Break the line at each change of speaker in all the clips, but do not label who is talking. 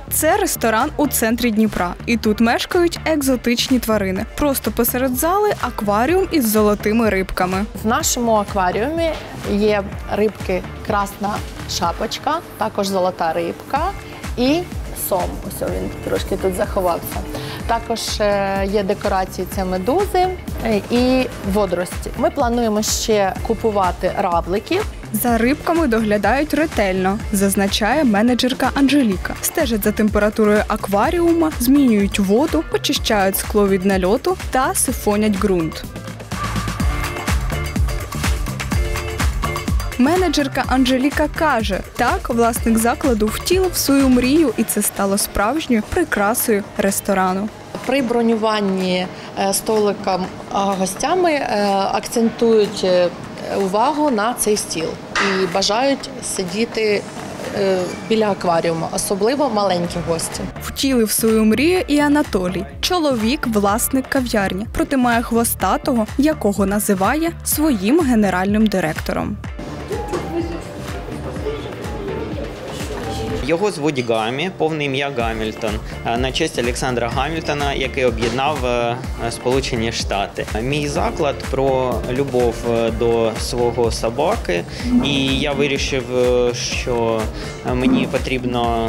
Це ресторан у центрі Дніпра. І тут мешкають екзотичні тварини. Просто посеред зали акваріум із золотими рибками.
В нашому акваріумі є рибки красна шапочка, також золота рибка і сом. Ось він трошки тут заховався. Також є декорації, це медузи і водорості. Ми плануємо ще купувати равликів.
За рибками доглядають ретельно, зазначає менеджерка Анжеліка. Стежать за температурою акваріума, змінюють воду, очищають скло від нальоту та сифонять ґрунт. Менеджерка Анжеліка каже, так власник закладу втілив свою мрію, і це стало справжньою прикрасою ресторану.
При бронюванні столика гостями акцентують увагу на цей стіл і бажають сидіти біля акваріуму, особливо маленькі гості.
Втілив свою мрію і Анатолій. Чоловік – власник кав'ярні, проте має хвостатого, якого називає своїм генеральним директором.
Його звуть Гамі, повне ім'я Гамільтон, на честь Олександра Гамільтона, який об'єднав Сполучені Штати. Мій заклад про любов до свого собаки, і я вирішив, що мені потрібно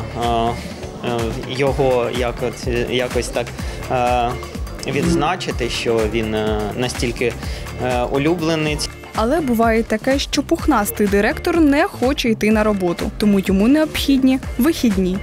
його якось так відзначити, що він настільки улюблений.
Але буває таке, що пухнастий директор не хоче йти на роботу, тому йому необхідні вихідні.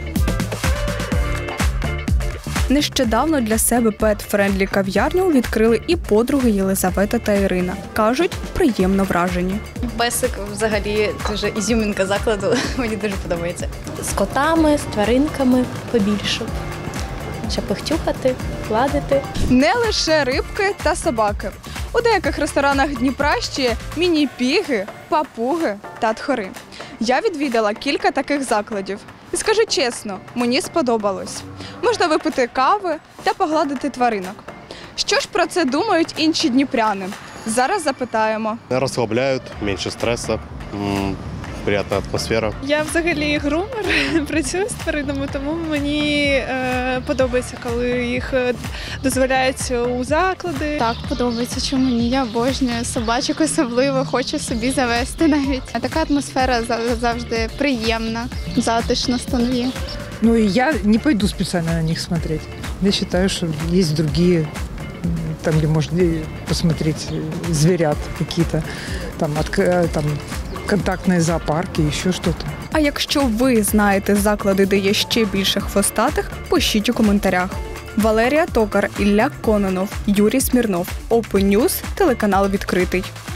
Нещодавно для себе пет-френдлі кав'ярню відкрили і подруги Єлизавета та Ірина. Кажуть, приємно вражені.
Песик взагалі дуже ізюмінка закладу, мені дуже подобається. З котами, з тваринками побільше. Щоб їх тюхати, гладити.
Не лише рибки та собаки. У деяких ресторанах Дніпра ще міні-піги, папуги та тхори. Я відвідала кілька таких закладів. І скажу чесно, мені сподобалось. Можна випити кави та погладити тваринок. Що ж про це думають інші дніпряни? Зараз запитаємо.
Розслабляють, менше стресу, приємна атмосфера.
Я взагалі грумер, працюю з тваринами, тому мені подобається, коли їх дозволяють у заклади.
Так, подобається, чому ні. Я обожнюю собачок, особливо хочу собі завести навіть. Така атмосфера завжди приємна, затишно станові.
Ну и я не пойду специально на них смотреть. Я считаю, что есть другие, там, где можно посмотреть зверят какие-то, там контактные зоопарки, еще что-то.
А якщо ви знаєте заклади, де є ще більше хвостатих, пишіть у коментарях. Валерія Токар, Ілля Кононов, Юрій Смірнов. Open News, телеканал «Відкритий».